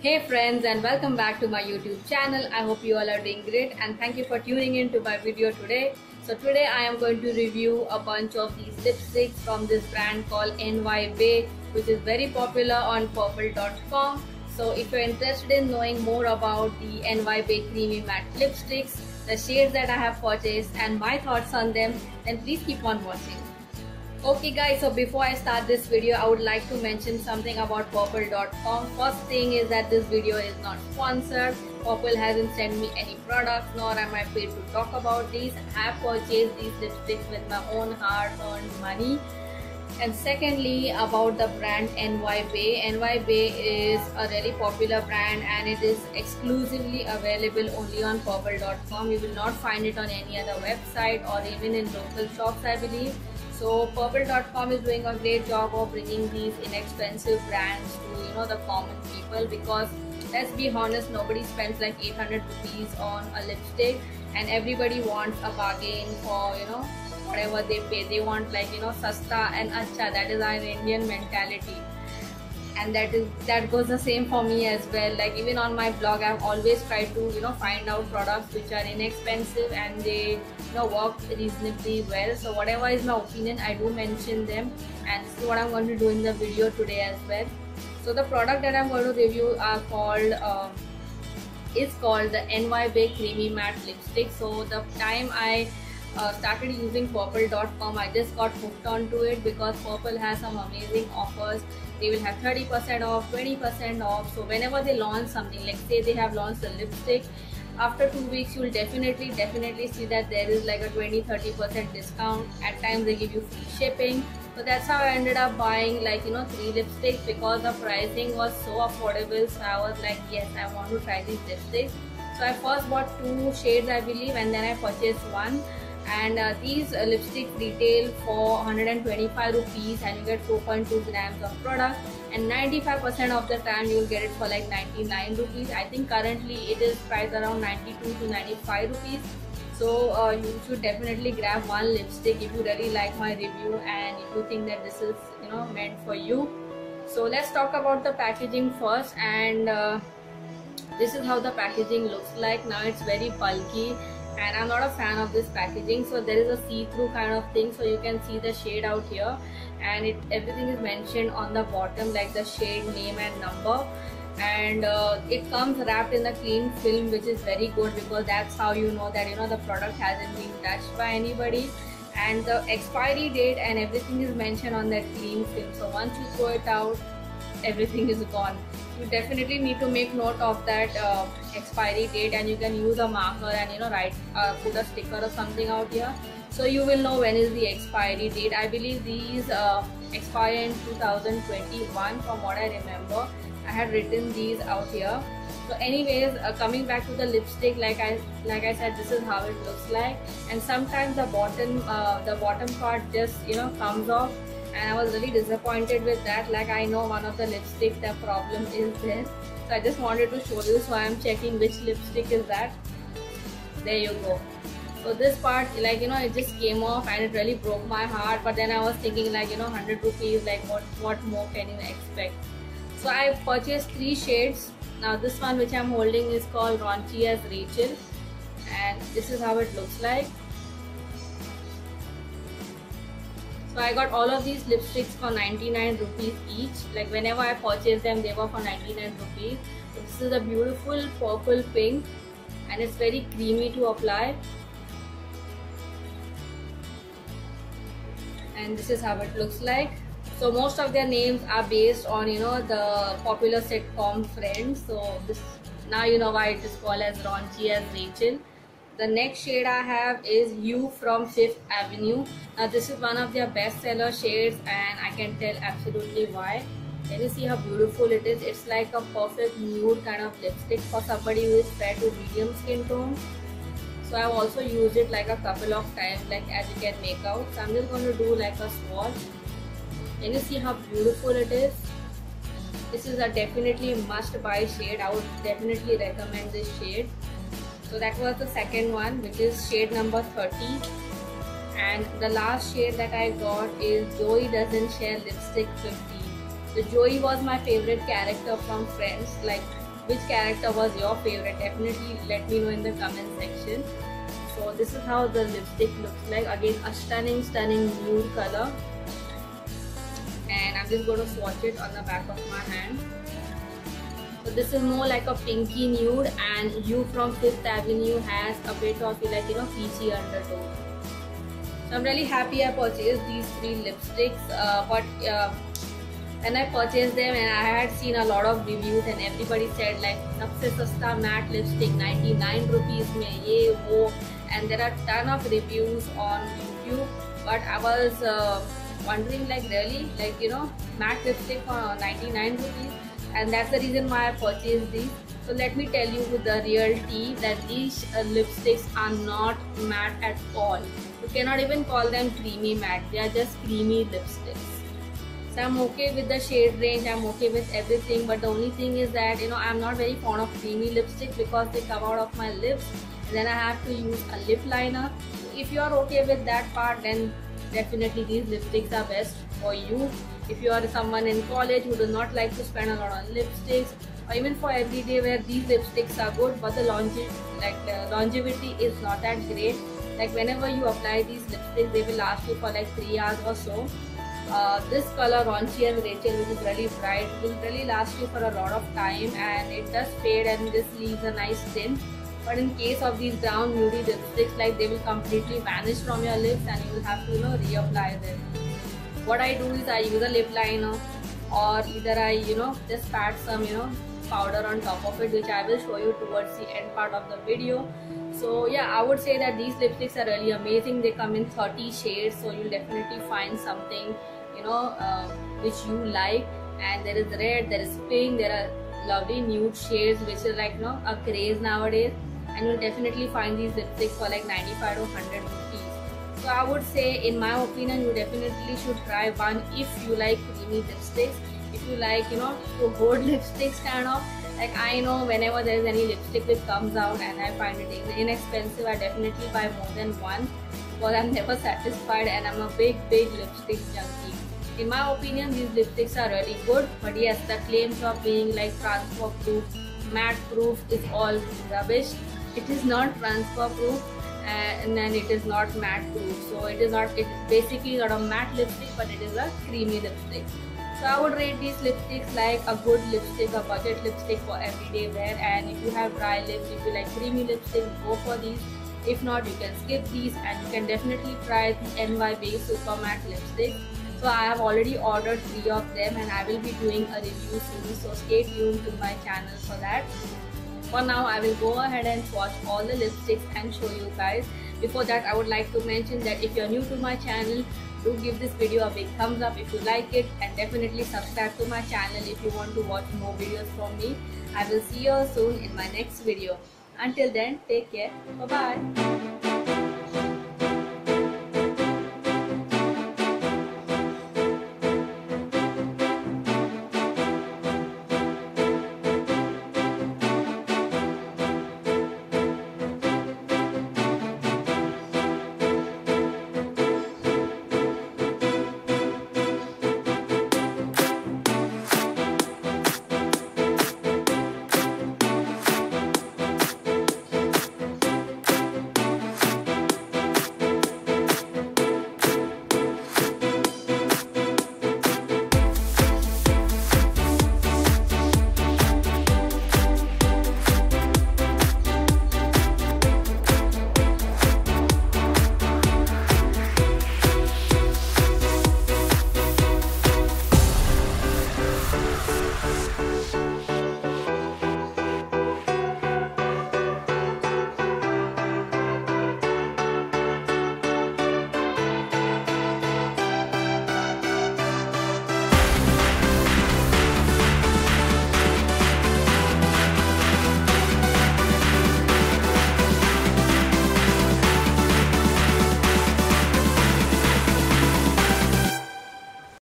Hey friends, and welcome back to my YouTube channel. I hope you all are doing great and thank you for tuning in to my video today. So today I am going to review a bunch of these lipsticks from this brand called NYBAE, which is very popular on purple.com. So if you're interested in knowing more about the NYBAE creamy matte lipsticks, the shades that I have purchased and my thoughts on them, then please keep on watching. Okay guys, so before I start this video, I would like to mention something about purple.com. First thing is that this video is not sponsored. Purple hasn't sent me any products, nor am I paid to talk about these. I have purchased these lipsticks with my own hard-earned money. And secondly, about the brand NYBAE. NYBAE is a really popular brand and it is exclusively available only on purple.com. You will not find it on any other website or even in local shops, I believe. So purple.com is doing a great job of bringing these inexpensive brands to the common people, because let's be honest, nobody spends like 800 rupees on a lipstick and everybody wants a bargain for whatever they pay. They want like sasta and acha. That is our Indian mentality, and that goes the same for me as well. Like even on my blog, I've always tried to find out products which are inexpensive and they work reasonably well. So whatever is my opinion, I do mention them, and this is what I'm going to do in the video today as well. So the product that I'm going to review is called the NYBAE Creamy Matte Lipstick. So the time I started using purple.com, I just got hooked onto it because Purple has some amazing offers. They will have 30% off, 20% off. So whenever they launch something, like say they have launched a lipstick, after 2 weeks you will definitely see that there is like a 20-30% discount. At times they give you free shipping. So that's how I ended up buying like 3 lipsticks, because the pricing was so affordable. So I was like, yes, I want to try these lipsticks. So I first bought 2 shades, I believe, and then I purchased one. And these lipsticks retail for 125 rupees and you get 4.2 grams of product, and 95% of the time you will get it for like 99 rupees. I think currently it is priced around 92 to 95 rupees. So you should definitely grab one lipstick if you really like my review and if you think that this is meant for you. So let's talk about the packaging first, and this is how the packaging looks like. Now it's very bulky and I'm not a fan of this packaging. So there is a see-through kind of thing, so you can see the shade out here, and everything is mentioned on the bottom, like the shade name and number. And it comes wrapped in the clean film, which is very good because that's how you know that the product hasn't been touched by anybody. And the expiry date and everything is mentioned on that clean film, so once you throw it out, everything is gone. You definitely need to make note of that expiry date, and you can use a marker and write put a sticker or something out here, so you will know when is the expiry date. I believe these expire in 2021 from what I remember. I had written these out here. So anyways, coming back to the lipstick, like I said, this is how it looks like. And sometimes the bottom part just comes off, and I was really disappointed with that. Like I know one of the lipsticks, the problem is there, so I just wanted to show you. So I am checking which lipstick is that. There you go. So this part, like it just came off and it really broke my heart. But then I was thinking like 100 rupees, like what more can you expect? So I purchased 3 shades. Now this one which I'm holding is called Raunchy as Rachel, and this is how it looks like. So I got all of these lipsticks for 99 rupees each. Like whenever I purchased them, they were for 99 rupees. So this is a beautiful purple pink and it's very creamy to apply. And this is how it looks like. So most of their names are based on the popular sitcom Friends. So this, now you know why it is called as Raunchy as Rachel. The next shade I have is You from 5th Avenue. Now this is one of their bestseller shades and I can tell absolutely why. Can you see how beautiful it is? It's like a perfect nude kind of lipstick for somebody who is fair to medium skin tone. So I've also used it like a couple of times, like as you can make out. So I'm just going to do like a swatch. Can you see how beautiful it is? This is a definitely must buy shade. I would definitely recommend this shade. So that was the second one, which is shade number 30. And the last shade that I got is Joey Doesn't Share Lipstick 50. So Joey was my favorite character from Friends. Like which character was your favorite. Definitely let me know in the comment section. So this is how the lipstick looks like. Again, a stunning nude color. And I'm just going to swatch it on the back of my hand. So this is more like a pinky nude, and You from 5th Avenue has a bit of like, you know, peachy undertone. So I'm really happy I purchased these 3 lipsticks. But when I purchased them, and I had seen a lot of reviews, and everybody said like सबसे सस्ता matte lipstick 99 rupees में ये वो, and there are ton of reviews on YouTube. But I was wondering, like, really, like, you know, matte lipstick for 99 rupees, and that's the reason why I purchased these. So let me tell you with the real tea that these lipsticks are not matte at all. You cannot even call them creamy matte. They are just creamy lipsticks. So I'm okay with the shade range, I'm okay with everything, but the only thing is that, you know, I'm not very fond of creamy lipstick because they come out of my lips and then I have to use a lip liner. So if you are okay with that part, then definitely these lipsticks are best for you. If you are someone in college who does not like to spend a lot on lipsticks, or even for everyday wear, these lipsticks are good, but the longevity is not that great. Like whenever you apply these lipsticks, they will last you for like 3 hours or so. This color Raunchy and Rachel, which is really bright, will really last you for a lot of time, and it does fade and this leaves a nice tint. But in case of these brown nudie lipsticks, like they will completely vanish from your lips and you will have to, you know, reapply them. What I do is I use a lip liner, or either I, you know, just pat some, you know, powder on top of it, which I will show you towards the end part of the video. So yeah, I would say that these lipsticks are really amazing. They come in 30 shades, so you'll definitely find something, you know, which you like. And there is red, there is pink, there are lovely nude shades which is like, you know, a craze nowadays, and you'll definitely find these lipsticks for like 95 to 100 rupees. So I would say, in my opinion, you definitely should try one if you like creamy lipsticks. If you like, you know, to hold lipsticks kind of, like I know whenever there is any lipstick which comes out and I find it inexpensive, I definitely buy more than one because I'm never satisfied and I'm a big lipstick junkie. In my opinion, these lipsticks are really good, but yes, the claims of being like transfer proof, matte proof is all rubbish. It is not transfer proof and then it is not matte proof. So it is basically not a matte lipstick, but it is a creamy lipstick. So I would rate these lipsticks like a good lipstick, a budget lipstick for everyday wear. And if you have dry lips, if you like creamy lipstick, go for these. If not, you can skip these, and you can definitely try the NYBAE Super Matte lipstick. So I have already ordered 3 of them and I will be doing a review soon. So stay tuned to my channel for that. For now, I will go ahead and swatch all the lipsticks and show you guys. Before that, I would like to mention that if you are new to my channel, do give this video a big thumbs up if you like it, and definitely subscribe to my channel if you want to watch more videos from me. I will see you soon in my next video. Until then, take care. Bye bye.